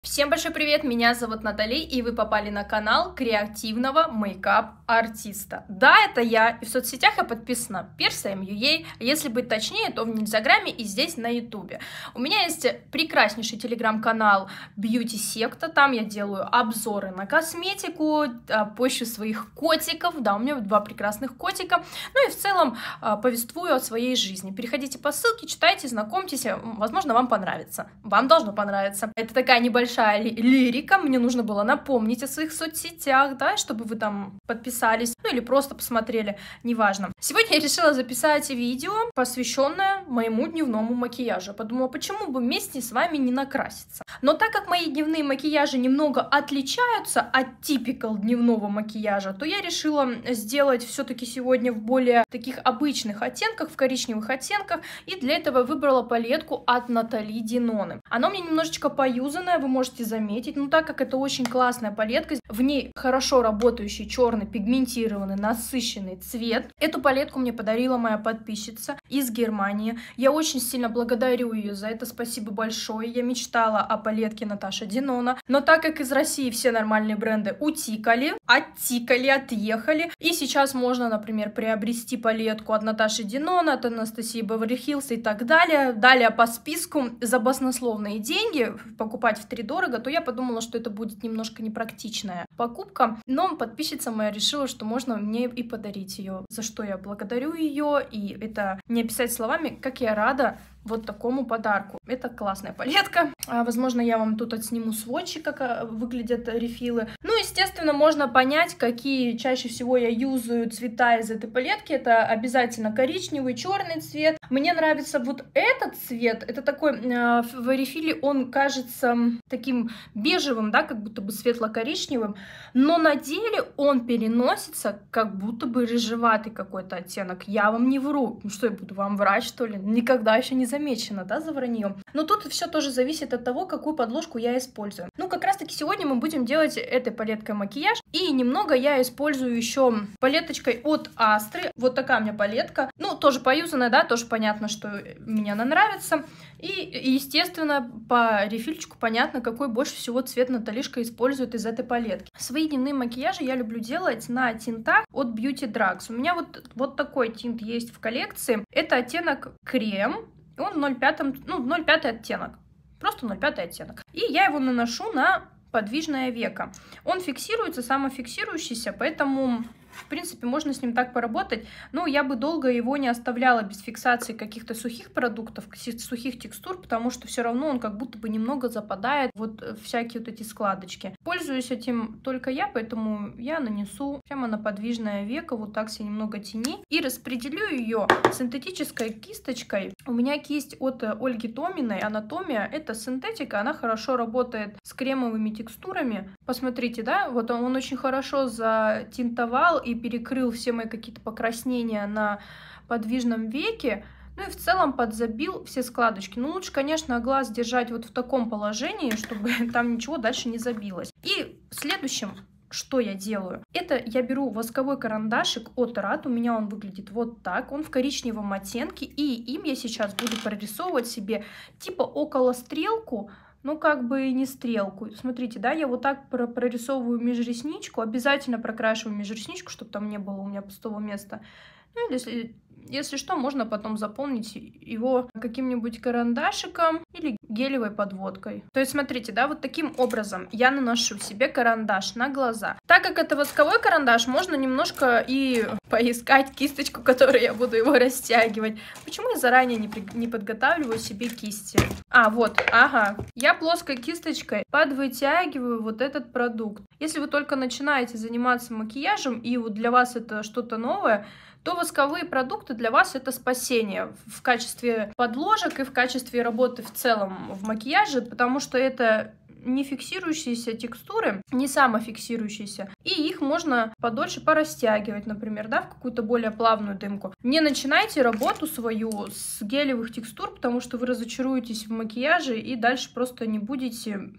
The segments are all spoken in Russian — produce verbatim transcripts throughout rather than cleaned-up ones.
Всем большой привет, меня зовут Натали, и вы попали на канал креативного мейкап-артиста. Да, это я, и в соцсетях я подписана Перса.МЮА, а если быть точнее, то в Инстаграме и здесь на Ютубе. У меня есть прекраснейший телеграм-канал Beauty Secta, там я делаю обзоры на косметику, пощу своих котиков, да, у меня два прекрасных котика, ну и в целом повествую о своей жизни. Переходите по ссылке, читайте, знакомьтесь, возможно, вам понравится, вам должно понравиться. Это такая небольшая Большая лирика, мне нужно было напомнить о своих соцсетях, да, чтобы вы там подписались, ну или просто посмотрели, неважно. Сегодня я решила записать видео, посвященное моему дневному макияжу. Подумала, почему бы вместе с вами не накраситься. Но так как мои дневные макияжи немного отличаются от типикал дневного макияжа, то я решила сделать все-таки сегодня в более таких обычных оттенках, в коричневых оттенках, и для этого выбрала палетку от Натали Деноны. Она у меня немножечко поюзанная, вы можете можете заметить, но так как это очень классная палетка, в ней хорошо работающий черный пигментированный насыщенный цвет. Эту палетку мне подарила моя подписчица из Германии. Я очень сильно благодарю ее за это, спасибо большое. Я мечтала о палетке Наташи Денона, но так как из России все нормальные бренды утикали, оттикали, отъехали, и сейчас можно, например, приобрести палетку от Наташи Денона, от Анастасии Беверли Хиллз и так далее. Далее по списку за баснословные деньги покупать в три дорого, то я подумала, что это будет немножко непрактичная покупка, но подписчица моя решила, что можно мне и подарить ее, за что я благодарю ее, и это не описать словами, как я рада вот такому подарку. Это классная палетка. А, возможно, я вам тут отсниму сводчи, как выглядят рефилы. Ну, естественно, можно понять, какие чаще всего я юзаю цвета из этой палетки. Это обязательно коричневый, черный цвет. Мне нравится вот этот цвет. Это такой, э, в рефиле он кажется таким бежевым, да, как будто бы светло-коричневым, но на деле он переносится как будто бы рыжеватый какой-то оттенок. Я вам не вру. Ну что, я буду вам врать, что ли? Никогда еще не замечено, да, за враньем. Но тут все тоже зависит от того, какую подложку я использую. Ну, как раз таки сегодня мы будем делать этой палеткой макияж. И немного я использую еще палеточкой от Астры. Вот такая у меня палетка. Ну, тоже поюзанная, да, тоже понятно, что мне она нравится. И, естественно, по рефильчику понятно, какой больше всего цвет Наталишка использует из этой палетки. Свои дневные макияжи я люблю делать на тинтах от Beauty Drugs. У меня вот, вот такой тинт есть в коллекции. Это оттенок крем. Он ноль пять, ну, ноль пять оттенок. Просто ноль пять оттенок. И я его наношу на подвижное веко. Он фиксируется, самофиксирующийся, поэтому, в принципе, можно с ним так поработать. Но я бы долго его не оставляла без фиксации каких-то сухих продуктов, сухих текстур, потому что все равно он как будто бы немного западает, вот всякие вот эти складочки. Пользуюсь этим только я, поэтому я нанесу прямо на подвижное веко, вот так себе немного тени, и распределю ее синтетической кисточкой. У меня кисть от Ольги Томиной, Анатомия, это синтетика, она хорошо работает с кремовыми текстурами. Посмотрите, да, вот он, он очень хорошо затинтовал и перекрыл все мои какие-то покраснения на подвижном веке. Ну и в целом подзабил все складочки. Ну лучше, конечно, глаз держать вот в таком положении, чтобы там ничего дальше не забилось. И следующим, что я делаю, это я беру восковой карандашик от Рад. У меня он выглядит вот так. Он в коричневом оттенке. И им я сейчас буду прорисовывать себе типа около стрелку. Ну, как бы не стрелку. Смотрите, да, я вот так прорисовываю межресничку. Обязательно прокрашиваю межресничку, чтобы там не было у меня пустого места. Ну, или если, если что, можно потом заполнить его каким-нибудь карандашиком или гелевой подводкой. То есть, смотрите, да, вот таким образом я наношу себе карандаш на глаза. Так как это восковой карандаш, можно немножко и поискать кисточку, которой я буду его растягивать. Почему я заранее не, при... не подготавливаю себе кисти? А, вот, ага. Я плоской кисточкой подвытягиваю вот этот продукт. Если вы только начинаете заниматься макияжем, и вот для вас это что-то новое, то восковые продукты для вас это спасение в качестве подложек и в качестве работы в целом в макияже, потому что это не фиксирующиеся текстуры, не самофиксирующиеся, и их можно подольше порастягивать, например, да, в какую-то более плавную дымку. Не начинайте работу свою с гелевых текстур, потому что вы разочаруетесь в макияже и дальше просто не будете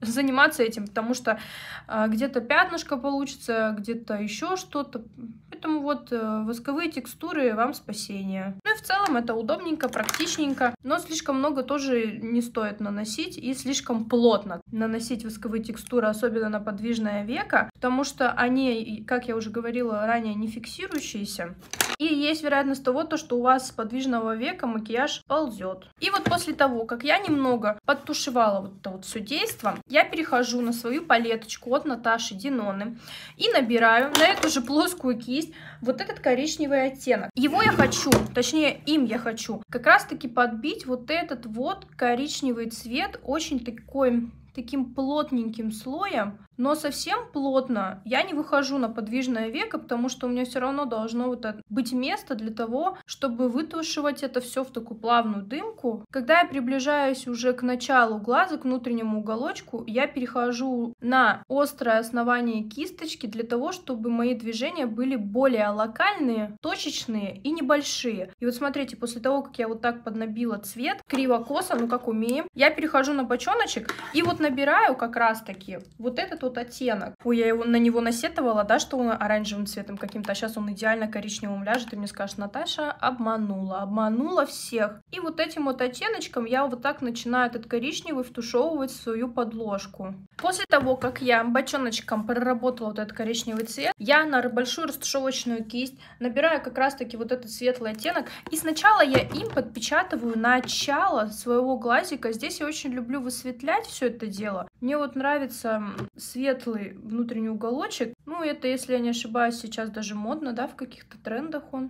заниматься этим, потому что э, где-то пятнышко получится, где-то еще что-то. Поэтому вот э, восковые текстуры вам спасение. Ну и в целом это удобненько, практичненько, но слишком много тоже не стоит наносить и слишком плотно наносить восковые текстуры, особенно на подвижное веко, потому что они, как я уже говорила ранее, не фиксирующиеся. И есть вероятность того, то, что у вас с подвижного века макияж ползет. И вот после того, как я немного подтушевала вот это вот все действо, я перехожу на свою палеточку от Наташи Деноны и набираю на эту же плоскую кисть вот этот коричневый оттенок. Его я хочу, точнее им я хочу, как раз таки подбить вот этот вот коричневый цвет, очень такой... таким плотненьким слоем, но совсем плотно я не выхожу на подвижное веко, потому что у меня все равно должно вот быть место для того, чтобы вытушивать это все в такую плавную дымку. Когда я приближаюсь уже к началу глаза, к внутреннему уголочку, я перехожу на острое основание кисточки для того, чтобы мои движения были более локальные, точечные и небольшие. И вот смотрите, после того, как я вот так поднабила цвет, криво-косо, ну как умеем, я перехожу на бочоночек и вот набираю как раз-таки вот этот вот оттенок. Ой, я его, на него насетовала, да, что он оранжевым цветом каким-то, а сейчас он идеально коричневым ляжет, и мне скажешь: Наташа обманула, обманула всех. И вот этим вот оттеночком я вот так начинаю этот коричневый втушевывать в свою подложку. После того, как я бочоночком проработала вот этот коричневый цвет, я на большую растушевочную кисть набираю как раз-таки вот этот светлый оттенок, и сначала я им подпечатываю начало своего глазика. Здесь я очень люблю высветлять все это дело. Мне вот нравится светлый внутренний уголочек. Ну, это, если я не ошибаюсь, сейчас даже модно, да, в каких-то трендах он.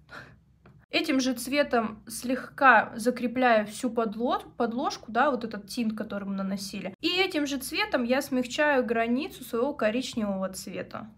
Этим же цветом слегка закрепляю всю подлож, подложку, да, вот этот тинт, который мы наносили. И этим же цветом я смягчаю границу своего коричневого цвета.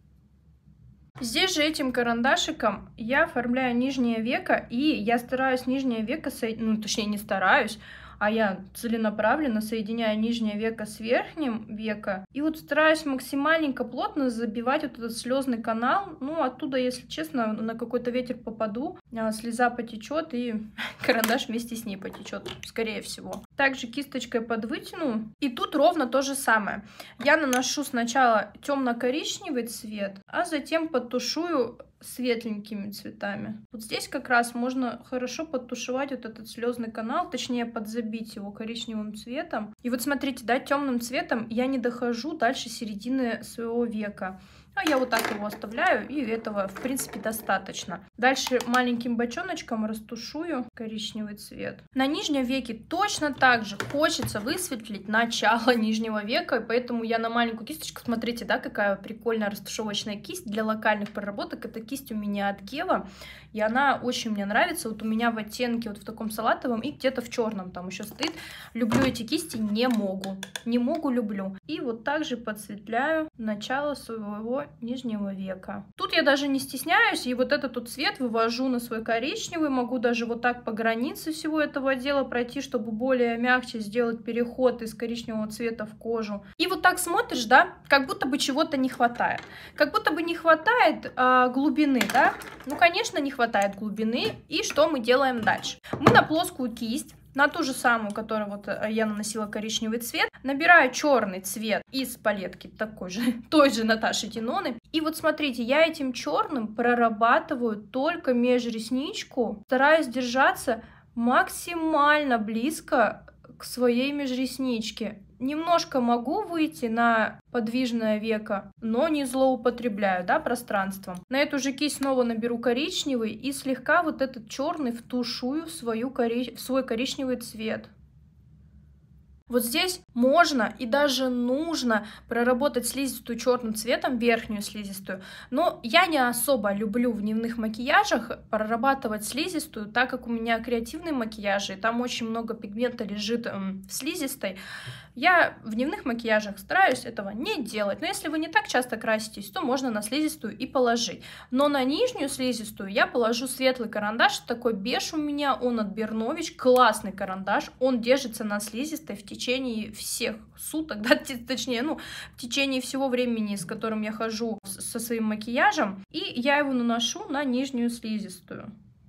Здесь же этим карандашиком я оформляю нижнее веко, и я стараюсь нижнее веко, со... ну, точнее, не стараюсь, а я целенаправленно соединяю нижнее веко с верхним веко. И вот стараюсь максимальненько плотно забивать вот этот слезный канал. Ну, оттуда, если честно, на какой-то ветер попаду, слеза потечет, и карандаш вместе с ней потечет, скорее всего. Также кисточкой подвытяну. И тут ровно то же самое. Я наношу сначала темно-коричневый цвет, а затем подтушую светленькими цветами. Вот здесь как раз можно хорошо подтушевать вот этот слезный канал, точнее подзабить его коричневым цветом. И вот смотрите, да, темным цветом я не дохожу дальше середины своего века. А я вот так его оставляю, и этого, в принципе, достаточно. Дальше маленьким бочоночком растушую коричневый цвет. На нижнем веке точно так же хочется высветлить начало нижнего века, и поэтому я на маленькую кисточку, смотрите, да, какая прикольная растушевочная кисть для локальных проработок. Это кисть у меня от Гева, и она очень мне нравится. Вот у меня в оттенке вот в таком салатовом и где-то в черном там еще стоит. Люблю эти кисти, не могу. Не могу, люблю. И вот также подсветляю начало своего нижнего века. Тут я даже не стесняюсь, и вот этот вот цвет вывожу на свой коричневый. Могу даже вот так по границе всего этого дела пройти, чтобы более мягче сделать переход из коричневого цвета в кожу. И вот так смотришь, да, как будто бы чего-то не хватает. Как будто бы не хватает э, глубины, да? Ну, конечно, не хватает глубины. И что мы делаем дальше? Мы на плоскую кисть, на ту же самую, которую вот я наносила коричневый цвет, набираю черный цвет из палетки такой же, той же Наташи Деноны. И вот смотрите, я этим черным прорабатываю только межресничку, стараюсь держаться максимально близко к своей межресничке. Немножко могу выйти на подвижное веко, но не злоупотребляю, да, пространством. На эту же кисть снова наберу коричневый и слегка вот этот черный втушую в, свою кори... в свой коричневый цвет. Вот здесь можно и даже нужно проработать слизистую черным цветом, верхнюю слизистую, но я не особо люблю в дневных макияжах прорабатывать слизистую, так как у меня креативные макияжи, и там очень много пигмента лежит эм, в слизистой. Я в дневных макияжах стараюсь этого не делать, но если вы не так часто краситесь, то можно на слизистую и положить. Но на нижнюю слизистую я положу светлый карандаш, такой беж у меня, он от Бернович, классный карандаш, он держится на слизистой в течение В течение всех суток, да, точнее, ну, в течение всего времени, с которым я хожу со своим макияжем, и я его наношу на нижнюю слизистую.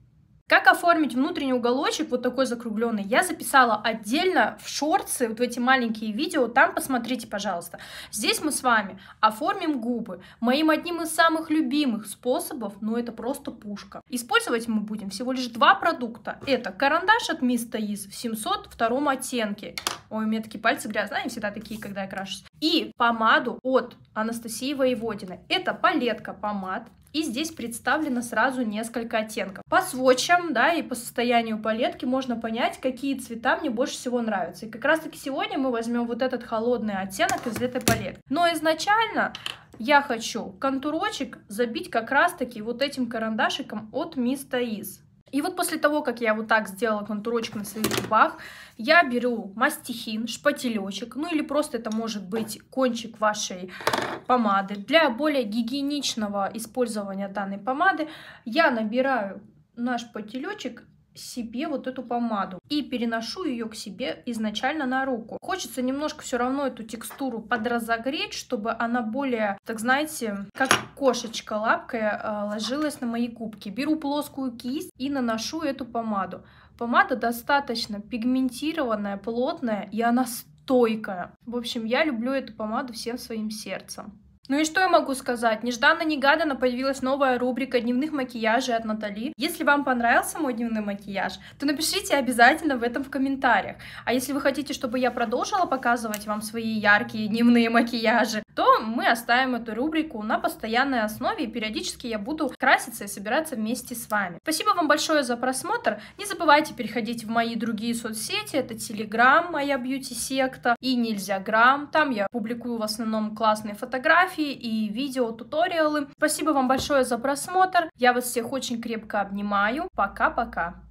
Как оформить внутренний уголочек, вот такой закругленный, я записала отдельно в шорты, вот в эти маленькие видео, там посмотрите, пожалуйста. Здесь мы с вами оформим губы. Моим одним из самых любимых способов, ну это просто пушка. Использовать мы будем всего лишь два продукта. Это карандаш от Miss Taiz в семьсот втором оттенке. Ой, у меня такие пальцы грязные, они всегда такие, когда я крашусь. И помаду от Анастасии Воеводиной. Это палетка помад. И здесь представлено сразу несколько оттенков. По свотчам, да, и по состоянию палетки можно понять, какие цвета мне больше всего нравятся. И как раз таки сегодня мы возьмем вот этот холодный оттенок из этой палетки. Но изначально я хочу контурочек забить как раз таки вот этим карандашиком от Miss Taiz. И вот после того, как я вот так сделала контурочек на своих губах, я беру мастихин, шпателечек, ну или просто это может быть кончик вашей помады. Для более гигиеничного использования данной помады я набираю на шпателечек себе вот эту помаду и переношу ее к себе изначально на руку. Хочется немножко все равно эту текстуру подразогреть, чтобы она более, так знаете, как кошечка лапкой ложилась на мои губки. Беру плоскую кисть и наношу эту помаду. Помада достаточно пигментированная, плотная, и она стойкая. В общем, я люблю эту помаду всем своим сердцем. Ну и что я могу сказать? Нежданно-негаданно появилась новая рубрика дневных макияжей от Натали. Если вам понравился мой дневной макияж, то напишите обязательно в этом в комментариях. А если вы хотите, чтобы я продолжила показывать вам свои яркие дневные макияжи, то мы оставим эту рубрику на постоянной основе, и периодически я буду краситься и собираться вместе с вами. Спасибо вам большое за просмотр. Не забывайте переходить в мои другие соцсети. Это Telegram, моя бьюти-секта, и Нельзяграм. Там я публикую в основном классные фотографии и видео, туториалы. Спасибо вам большое за просмотр. Я вас всех очень крепко обнимаю. Пока-пока.